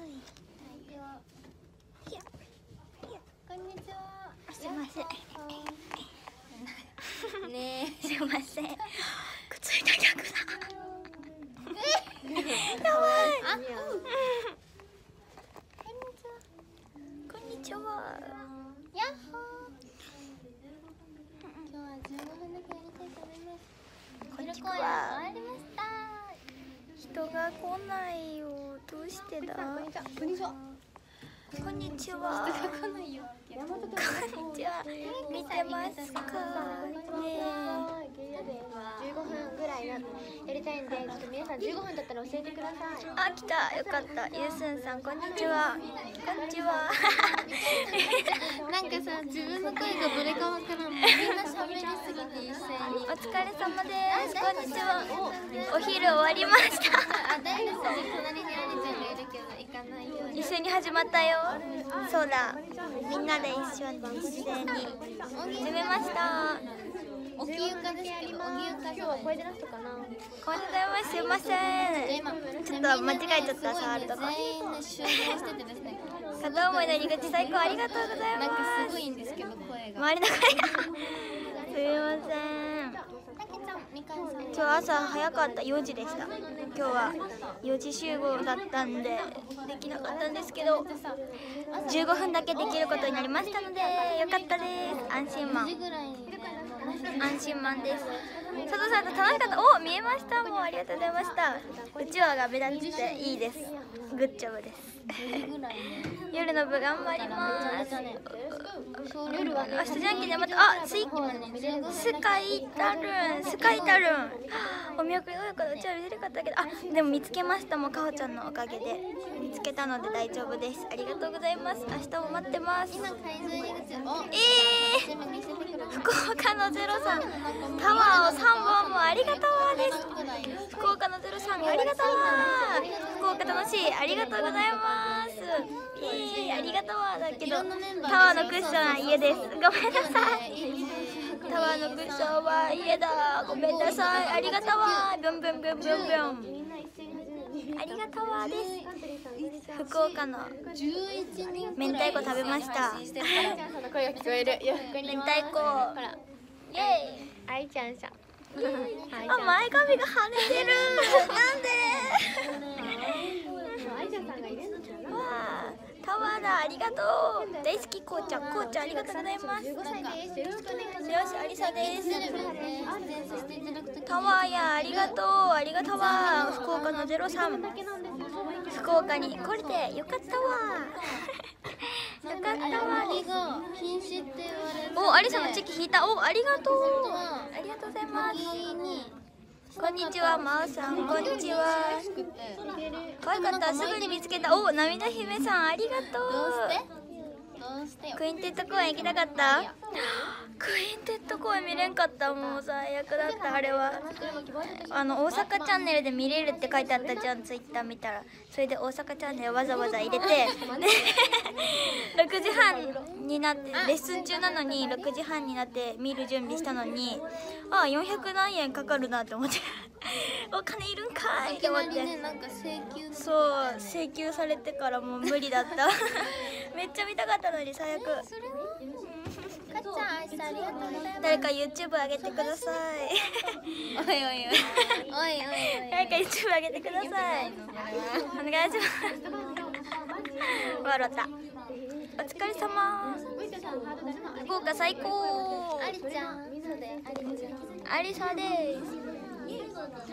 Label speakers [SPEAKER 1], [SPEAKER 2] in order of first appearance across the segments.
[SPEAKER 1] こんにちは。
[SPEAKER 2] すいません。
[SPEAKER 1] ね
[SPEAKER 2] すいません。くっついた逆だ。
[SPEAKER 1] え。やばい。あ。
[SPEAKER 2] こんにちは。
[SPEAKER 1] やっほー。今日は15分だけやりたいと思います。
[SPEAKER 2] こんにち
[SPEAKER 1] 終わ
[SPEAKER 2] は。
[SPEAKER 1] りました。
[SPEAKER 2] 人が来ないよ。どうしてだ。
[SPEAKER 1] こんにちは。こんにちは。
[SPEAKER 2] こんにちは。
[SPEAKER 1] 人が来ないよ。
[SPEAKER 2] こんにちは。見てますか。ね
[SPEAKER 1] 15分ぐらいやりたいんで、ちょっと皆さん15分だったら教えてください。
[SPEAKER 2] あ、来た。よかった。ゆうすんさん、こんにちは。こんにちは。
[SPEAKER 1] なんかさ、自分の声がどれかわからん。みんな喋りすぎて一斉に。
[SPEAKER 2] お疲れ様です。こんにちは。お昼終わりました。
[SPEAKER 1] あ、大丈夫。隣にありちゃんがいるけど、行かないように。
[SPEAKER 2] 一緒に始まったよ。そうだ。みんなで一斉に始めました。
[SPEAKER 1] 沖床ですけど、沖床今日は声出な人かな。
[SPEAKER 2] こんにちは。すいません。ちょっと間違えちゃった。触るとこ。
[SPEAKER 1] 全員で集合しててですね。
[SPEAKER 2] 片思いの入り口最高、ありがとうございます。
[SPEAKER 1] なんかすごいんですけど、声が。
[SPEAKER 2] 周りの声が。すいません。
[SPEAKER 1] たけちゃん、みかんさん。
[SPEAKER 2] 今日朝早かった。4時でした。今日は4時集合だったんでできなかったんですけど、15分だけできることになりましたのでよかったです。安心マン。安心マンです。佐藤さんと楽しかった。お、見えました。もうありがとうございました。うちわが目立っていいです。グッジョブです。夜の部頑張ります。夜は明日じゃんけんでまた、あ、スカイタルン。お見送り親子のうちは見れなかったけど、あ、でも見つけました。もうかほちゃんのおかげで見つけたので大丈夫です。ありがとうございます。明日も待ってます。
[SPEAKER 1] 今会場入り口を。
[SPEAKER 2] 福岡のゼロさん、タワーを3本もありがとうです。福岡のゼロさん、ありがとう。福岡楽しい、ありがとうございます。ありがとうだけど、タワーのクッション家です。ごめんなさい。タワーのクッションは家だ。ごめんなさい。ありがとう。ブンブンブンブンブン。ありがとうです。福岡の明太子食べました。
[SPEAKER 1] 声が聞こえる。
[SPEAKER 2] 明太子。イエイ。
[SPEAKER 1] 愛ちゃんさん。
[SPEAKER 2] あ、前髪が跳ねてる。なんで。
[SPEAKER 1] 愛ちゃんさんがいる。
[SPEAKER 2] わあ、タワーだ。ありがとう。大好きこうちゃん、ありがとうございます。
[SPEAKER 1] 15歳です。よろしくお願いします。
[SPEAKER 2] よし、ありさです。タワーや、ありがとう。ありがとうわ。福岡のゼロさん。福岡に来れてよかったわ。よかったわ。
[SPEAKER 1] 禁止って言われる。
[SPEAKER 2] お、アリさんのチェキ引いた。お、ありがとう。ありがとうございます。こんにちは、まおさん。こんにちは。可愛かった。すぐに見つけた。お、涙姫さん、ありがとう。クインテッド公園行きたかった。クインテッド公園見れんかった。もう最悪だった。あれは大阪チャンネルで見れるって書いてあったじゃん。ツイッター見たら、それで大阪チャンネルわざわざ入れて6時半になって、レッスン中なのに6時半になって見る準備したのに、あ、400何円かかるなって思ってお金いるんかいって思って、そう請求されてからもう無理だっためっちゃ見たかったのに最悪。誰か YouTube 上げてください
[SPEAKER 1] おいおいおい
[SPEAKER 2] 誰か YouTube 上げてくださいお願いします笑った。お疲れ様。福岡最高。
[SPEAKER 1] ありちゃん、
[SPEAKER 2] ありさです。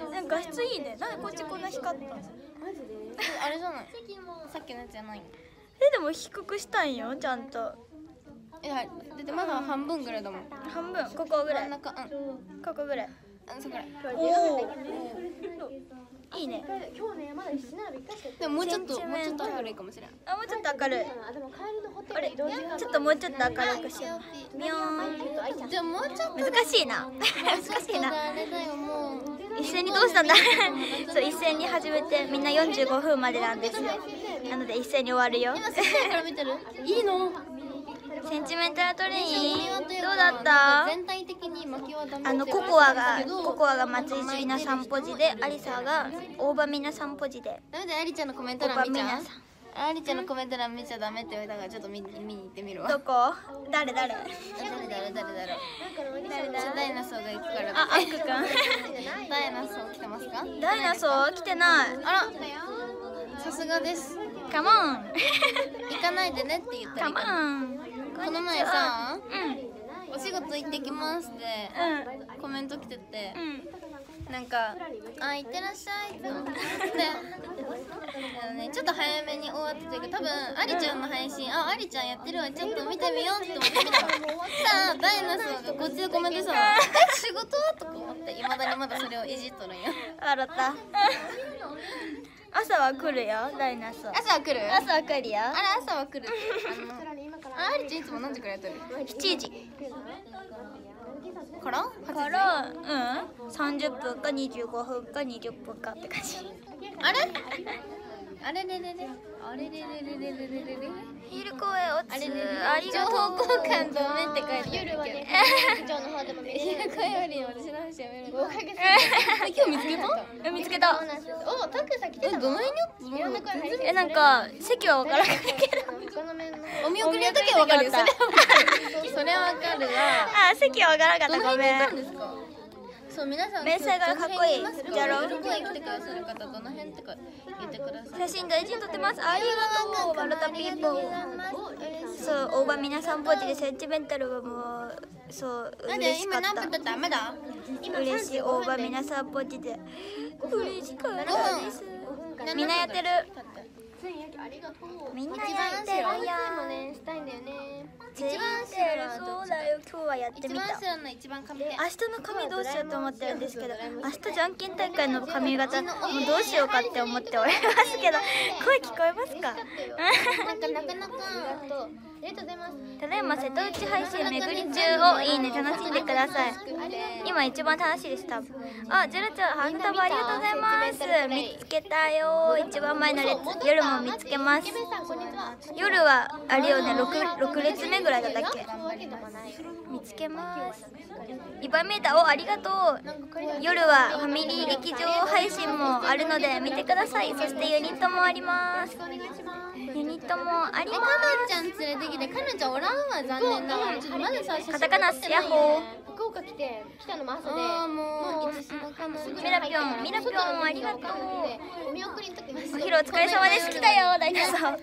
[SPEAKER 2] なんか画質いいね。なんでこっちこんな光ったの。
[SPEAKER 1] あれじゃない、さっきのやつじゃないの。
[SPEAKER 2] でも低くしたんよちゃんと。
[SPEAKER 1] だってまだ半分ぐらいだもん。
[SPEAKER 2] 半分、ここぐらい。ここぐらい。
[SPEAKER 1] そこぐらい。
[SPEAKER 2] おお。いいね。
[SPEAKER 1] でももうちょっと明るいかもしれない。
[SPEAKER 2] あ、もうちょっと明るい。あれ、ちょっともうちょっと明るくしよう。みょーん。
[SPEAKER 1] じゃあもうちょっと
[SPEAKER 2] 難しいな。難しいな。一斉にどうしたんだそう、一斉に始めて、みんな45分までなんですよ。なので一斉に終わるよ。
[SPEAKER 1] いいの？
[SPEAKER 2] センチメンタルトレインどうだった？
[SPEAKER 1] 全体的に巻きはダメ。
[SPEAKER 2] ココアが松井樹里奈散歩時で、アリサが大場美奈散歩時で。
[SPEAKER 1] ダメだよ、アリちゃんのコメント欄見ちゃう。 ありちゃんのコメント欄見ちゃダメって言われたからちょっと見に行ってみるわ。
[SPEAKER 2] どこ？誰？
[SPEAKER 1] 誰だろう。ダイナソーが行くから。
[SPEAKER 2] あ、アックくん。
[SPEAKER 1] ダイナソー来てますか？
[SPEAKER 2] ダイナソー来てない。
[SPEAKER 1] あら、さすがです。
[SPEAKER 2] カモン。
[SPEAKER 1] 行かないでねって言ったら。
[SPEAKER 2] カモン。
[SPEAKER 1] この前さ、
[SPEAKER 2] うん。
[SPEAKER 1] お仕事行ってきますってコメント来てて、なんかあ、行ってらっしゃいって思って、ちょっと早めに終わってたけど、多分ありちゃんの配信、あ、ありちゃんやってるわ、ちょっと見てみようって思って見たの。さあ、ダイナソーがこっちでコメントしたの。仕事とか思って、いまだにまだそれをいじっとるんや。
[SPEAKER 2] 笑った。朝は来るよ、ダイナソー。
[SPEAKER 1] 朝は来る？
[SPEAKER 2] 朝は来るよ。
[SPEAKER 1] あれ、朝は来る。ありちゃんいつも何時からやってる
[SPEAKER 2] ？7時。
[SPEAKER 1] から
[SPEAKER 2] 30分か25分か20分かって感じ。
[SPEAKER 1] あれれれれ
[SPEAKER 2] 昼公演落ちる。
[SPEAKER 1] ありがとう。情報交換ダメって書いてあるけど、夜の方でも見れる。昼公演より私の話やめる。今日見つけた？
[SPEAKER 2] 見つけた。
[SPEAKER 1] お、タクさん来てたの？どの辺に？
[SPEAKER 2] なんか席は分からないけど、
[SPEAKER 1] お見送りの時は分かるよ。それは分かるわ。
[SPEAKER 2] あ、席は分からなかった。ごめん。
[SPEAKER 1] そう、皆さん
[SPEAKER 2] 明細がかっこいい。じゃろ。
[SPEAKER 1] 夜公演来てくださる方、どの辺ってか言ってください。
[SPEAKER 2] 写真大事に撮ってます。ありがとう。ワルタピーポー。そう、大場皆さんポジでセンチメンタルはもうそう嬉しかった。
[SPEAKER 1] 今何分経った？まだ？
[SPEAKER 2] 嬉しい。大場皆さんポジで嬉しかったです。みんなやってる。みんなやってるよ。
[SPEAKER 1] したいんだよね。
[SPEAKER 2] 一番そうだよ。今日はやってみた。
[SPEAKER 1] 一番知らない、一番髪。
[SPEAKER 2] 明日の髪どうしようと思ってるんですけど、明日じゃんけん大会の髪型もうどうしようかって思っておりますけど、声聞こえますか？
[SPEAKER 1] なんかなかなか。
[SPEAKER 2] ただいま瀬戸内配信巡り中をいいね楽しんでください。今一番楽しいです多分。あ、ジェラちゃんハンタブありがとうございます。見つけたよ。一番前の列、夜も見つけます。夜はあれよね、6列目ぐらいだったっけ？見つけます。いっぱい見えた。お、ありがとう。夜はファミリー劇場配信もあるので見てください。そしてユニットもあります。ユニットもあります。
[SPEAKER 1] かなちゃん連れてきて、かなちゃんおらんわ、残念ながら。ちょっとまださ、
[SPEAKER 2] カタカナスヤッホー。
[SPEAKER 1] 福岡来たのも朝で、もういつしのかの
[SPEAKER 2] ミラピョンありがとう。
[SPEAKER 1] お見送りの時
[SPEAKER 2] お昼お疲れ様です。来たよ、大丈夫。
[SPEAKER 1] 何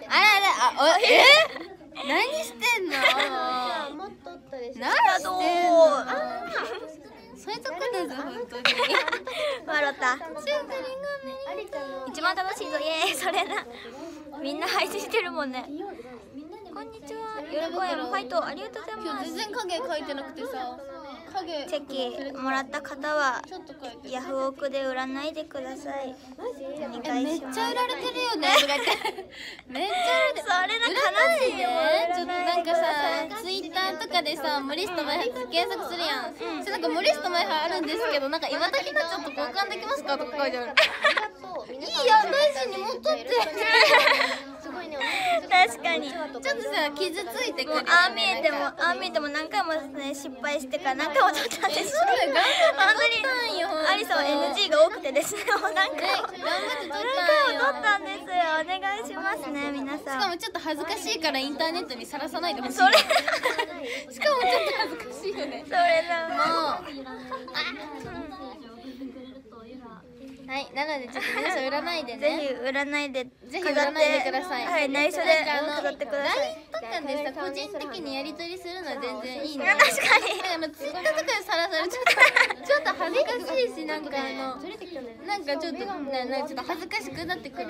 [SPEAKER 1] してんの？もっとおったでしょ。何してんの？そういうとこだぞ、本当に。
[SPEAKER 2] 笑った。一番楽しいぞ、イエーイ、それな。みんな配信してるもんね。こんにちは。夜公演ファイトありがとうございます。
[SPEAKER 1] 全然影書いてなくてさ。
[SPEAKER 2] チェキもらった方はヤフオクで売らないでください。お願いします。
[SPEAKER 1] めっちゃ売られてるよね。めっちゃ売られてる。
[SPEAKER 2] それな悲しいね。
[SPEAKER 1] ちょっとなんかさ、ツイッターとかでさ、モリストマイハ検索するやん。なんかモリストマイハあるんですけど、なんか今だけなちょっと交換できますかとか書いてある。いいや、大事に持っとって。
[SPEAKER 2] 確かに。ちょ
[SPEAKER 1] っとさ、傷ついてくる。
[SPEAKER 2] ああ見えても何回もね失敗してから何回も撮ったんです。本当にアリさんは NG が多くてですね。何回も撮ったんですよ。お願いしますね皆さん。
[SPEAKER 1] しかもちょっと恥ずかしいからインターネットにさらさないでほしい。しかもちょっと恥ずかしいよね。
[SPEAKER 2] それな
[SPEAKER 1] もう。はい、なのでちょっと皆さん売らないでね。
[SPEAKER 2] ぜひ売らないで
[SPEAKER 1] ください。
[SPEAKER 2] はい、内緒で飾ってください。
[SPEAKER 1] LINE とかでさ、個人的にやり取りするのは全然いいね。
[SPEAKER 2] 確かに。
[SPEAKER 1] ツイッターとかでさらされちょっと恥ずかしいし、なんかなんかちょっと恥ずかしくなってくる。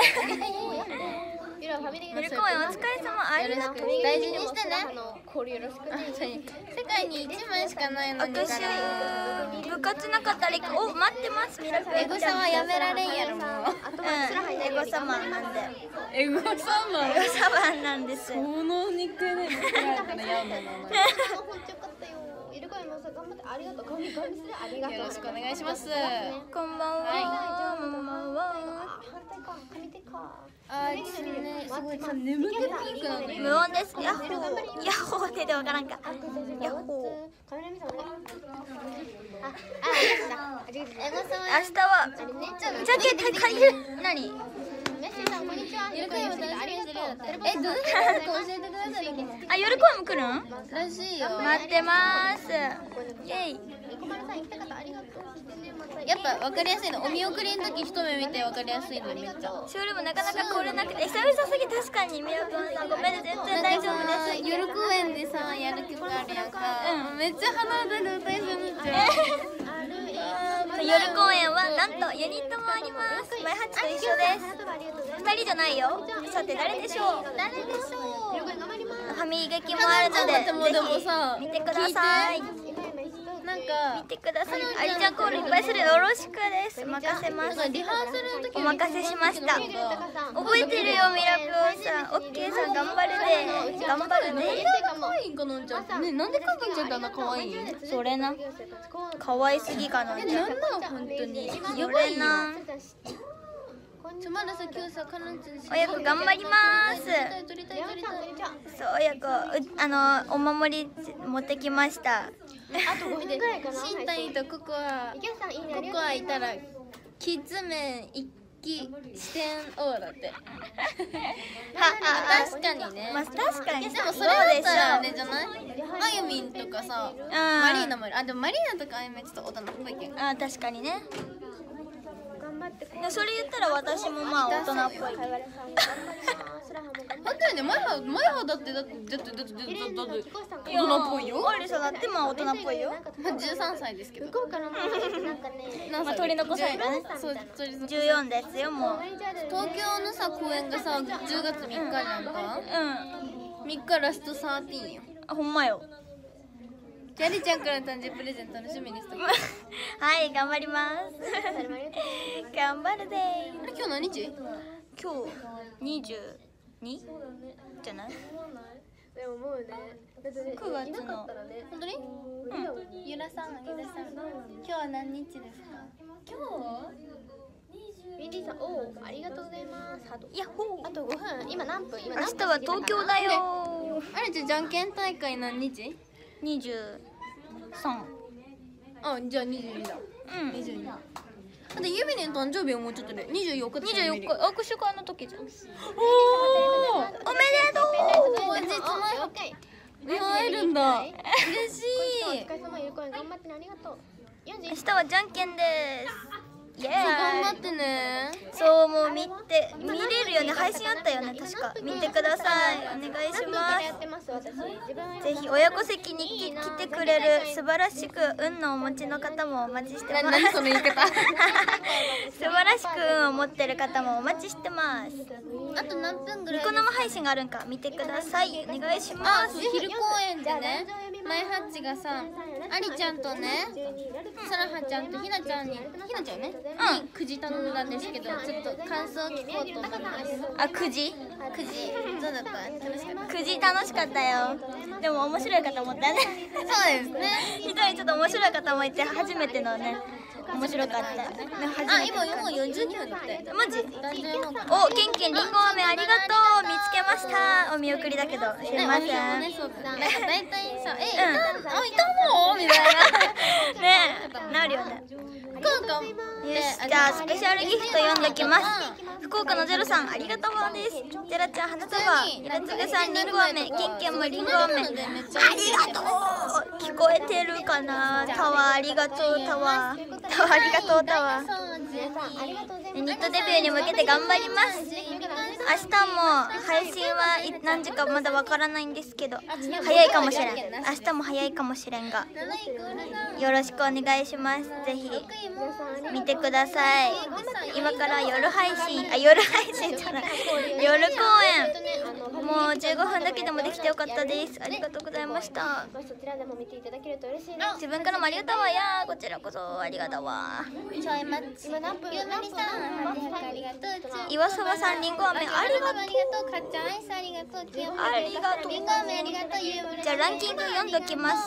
[SPEAKER 2] 夜公演お疲れ様。ありがとう。
[SPEAKER 1] 大事にしてね。世界に1枚しかないのに。
[SPEAKER 2] 部活なかったらお待ってます。
[SPEAKER 1] エゴサはやめられんやろもう。
[SPEAKER 2] エゴサマンなんで。
[SPEAKER 1] エゴサ
[SPEAKER 2] マンなんです。
[SPEAKER 1] このニックネーム作られたらやだな。よろしくお願いします。
[SPEAKER 2] こんばんは。こんばんは。
[SPEAKER 1] すごいさ、眠気ピークなのよ。
[SPEAKER 2] 無音です。ヤッホー。ヤッホーってわからんか。ヤッホー。明日はジャケット借りる。何？
[SPEAKER 1] メッシさんこんにちは。 どの辺か教えてください。
[SPEAKER 2] あ、夜公演も来るん
[SPEAKER 1] らしいよ。
[SPEAKER 2] 待ってます。イェイ。
[SPEAKER 1] やっぱ分かりやすいの。お見送りの時一目見て分かりやすいのめっちゃ。
[SPEAKER 2] ショールームなかなか来れなくて久々すぎ。確かにみやくんさんごめんね、全然大丈夫です。
[SPEAKER 1] 夜公演でさやる曲あるやんか。めっちゃ鼻歌で歌いそうになっちゃう。
[SPEAKER 2] 夜公演はなんとユニットもあります。マイハッチと一緒です。2人じゃないよ。さて誰でしょう。歯磨きもあるのでぜひ見てください。
[SPEAKER 1] なんか
[SPEAKER 2] 見てください。ありちゃんコールいっぱいするよろしくです。任せます。
[SPEAKER 1] リハーサルの時
[SPEAKER 2] お任せしました。覚えてるよミラピョンさん。オッケーさん頑張るで。頑張るね。
[SPEAKER 1] 可愛いんかのんちゃん。ね、なんでかのんちゃんってあんな可愛い？
[SPEAKER 2] それな。可愛すぎかのんちゃん。
[SPEAKER 1] なんだ本当に。やばいよ。まださ今日さかのんちゃん。
[SPEAKER 2] 親子頑張ります。そう親子お守り持ってきました。
[SPEAKER 1] あと5分ぐらいかな。新谷とココアいたらキッズ麺一気四天王だって。確かにね。
[SPEAKER 2] まあ確かに。
[SPEAKER 1] でもそれだったらあれじゃない？あゆみんとかさ、マリーナもでもマリーナとかあゆみんちょっと大人っぽいけど。
[SPEAKER 2] あ確かにね。それ言ったら私もまあ大人っぽい。
[SPEAKER 1] 本当にね、前歯だって大人っぽいよ。
[SPEAKER 2] アリサだってまあ大人っぽいよ。
[SPEAKER 1] まあ13歳ですけど。
[SPEAKER 2] まあ取り残されたね。14ですよもう。
[SPEAKER 1] 東京のさ公演がさ10月3日じゃんか。3日ラスト13よ。
[SPEAKER 2] あほんまよ。
[SPEAKER 1] じゃありちゃんから誕生日プレゼント楽しみにしとく。
[SPEAKER 2] はい頑張ります。頑張るで。
[SPEAKER 1] あれ今日何日？
[SPEAKER 2] 今日22じゃない？
[SPEAKER 3] でももうね、
[SPEAKER 2] 9月の。
[SPEAKER 1] 本当に？ゆらさん、今日は何日ですか？今
[SPEAKER 3] ミンディさん、おありがとうございます。
[SPEAKER 2] やっほー。
[SPEAKER 3] あと5分、今何分？
[SPEAKER 2] 明日は東京だよ。
[SPEAKER 1] あれじゃんけん大会何日
[SPEAKER 2] ？23。
[SPEAKER 1] あ、じゃあ22だ。
[SPEAKER 2] うん。
[SPEAKER 1] 22。だってユミネの誕生日はもうちょっとで24日。
[SPEAKER 2] 握手会の時じゃん。おめでとう。
[SPEAKER 1] 実前会えるんだ。嬉しい。
[SPEAKER 3] お疲れ様、ゆるこん頑張ってね、ありがとう。
[SPEAKER 2] 明日はじゃんけんです。イエーイ。
[SPEAKER 1] 頑張ってね。
[SPEAKER 2] そうもう見れるよね。配信あったよね確か。見てください。お願いします。ぜひ親子席に来てくれる素晴らしく運のお持ちの方もお待ちしてます。
[SPEAKER 1] 何その言い方。
[SPEAKER 2] 素晴らしく運を持ってる方もお待ちしてます。
[SPEAKER 1] あと何分ぐらい？
[SPEAKER 2] ニコ生配信があるんか見てください。お願いします。
[SPEAKER 1] 昼公演でね、マイハッチがさ、ありちゃんとね、さらはちゃんとひなちゃんね、くじ頼んだんですけど、ちょっと感想を聞こうと思います。
[SPEAKER 2] あ、くじ
[SPEAKER 1] どうだった？楽しかった？
[SPEAKER 2] くじ楽しかったよ。でも面白い方もいたね。
[SPEAKER 1] そうですね。
[SPEAKER 2] 一人ちょっと面白い方もいて初めてのね。面白かった。
[SPEAKER 1] あ、今もう42分だって。
[SPEAKER 2] マジ？お、ケンケンりんご飴ありがとう。見つけました。お見送りだけどすいません。
[SPEAKER 1] 大体さ、いたの？みたいな。
[SPEAKER 2] ね、なるよね。よし、じゃあスペシャルギフト読んできます。福岡のゼロさんありがとうです。ゼラちゃん花束、ひらつぐさんりんご飴、ケンケンもりんご飴。ありがとう。聞こえてるかな？タワーありがとうタワー。タワーありがとうタワー。ニットデビューに向けて頑張ります。明日も配信は何時かまだわからないんですけど、早いかもしれん。明日も早いかもしれんが、よろしくお願いします。ぜひ見てください。今から夜配信じゃない、夜公演もう15分だけでもできてよかったです。ありがとうございました。自分からもありがとうわや。こちらこそありがとうわ。岩沢さんりんご飴ありがとう。
[SPEAKER 1] かっちゃんアイスありがとう。
[SPEAKER 2] ありがとう。
[SPEAKER 1] りんご飴ありがとう。
[SPEAKER 2] じゃあランキング読んどきます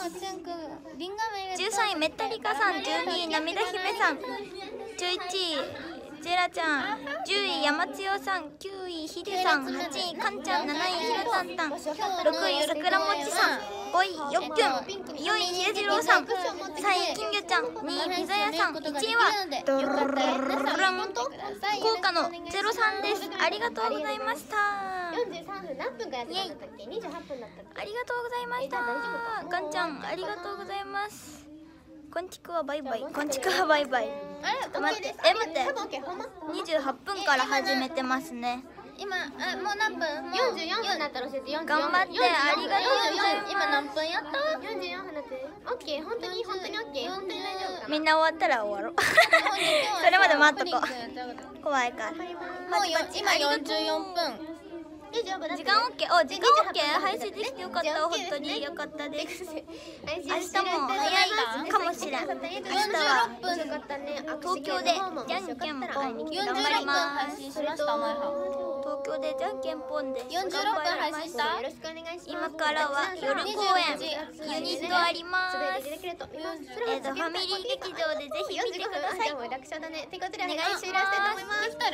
[SPEAKER 2] 。13位めったりかさん、12位涙姫さん、11位ジェラちゃん、10位山強さん、9位ヒデさん、8位かんちゃん、7位ひろたんたん、6位桜もちさん、5位よっきゅん、4位ひやじろうさん、3位金魚ちゃん、2位ピザ屋さん、1位はドルルルルルルン福岡のゼロさんです。ありがとうございました。
[SPEAKER 3] 43分何分かやってたんだったっけ？28分だったっけ？
[SPEAKER 2] ありがとうございました。ガンちゃんありがとうございます。こんちくわバイバイ。こんちくわバイバイ。待って、待って。28分から始めてますね。
[SPEAKER 1] 今もう何分
[SPEAKER 3] ？44分だったら教えて。
[SPEAKER 2] 頑張って、ありがとうございます。
[SPEAKER 1] 今何分やった
[SPEAKER 3] 44分だって。オッケー、本当にオッケー、本当に大丈夫かな。
[SPEAKER 2] みんな終わったら終わろう。それまで待っとこう。怖いから。
[SPEAKER 1] もう今44分。
[SPEAKER 2] 時間 OK。 お、時間 OK。 配信できてよかった。本当によかったです。明日も早いかもしれん。明日は東京でじゃんけんぽん頑張ります。東京でじゃんけんぽんで
[SPEAKER 1] 46分配信した。
[SPEAKER 2] 今からは夜公演ユニットあります。ファミリー劇場でぜひ見てください。お願いします。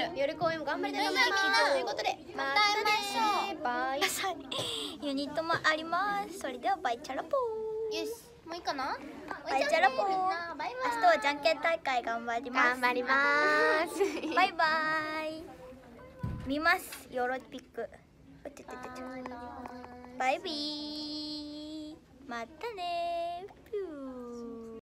[SPEAKER 3] 夜公演も頑張りたいということで、またね。バイ。
[SPEAKER 2] ユニットもあります。それではバイチャラポー。
[SPEAKER 1] よし、もういいかな。
[SPEAKER 2] バイチャラポー。明日はじゃんけん大会頑張ります。
[SPEAKER 3] 頑張ります。
[SPEAKER 2] バイバイ。見ます。ヨロピック。バイビー。またね。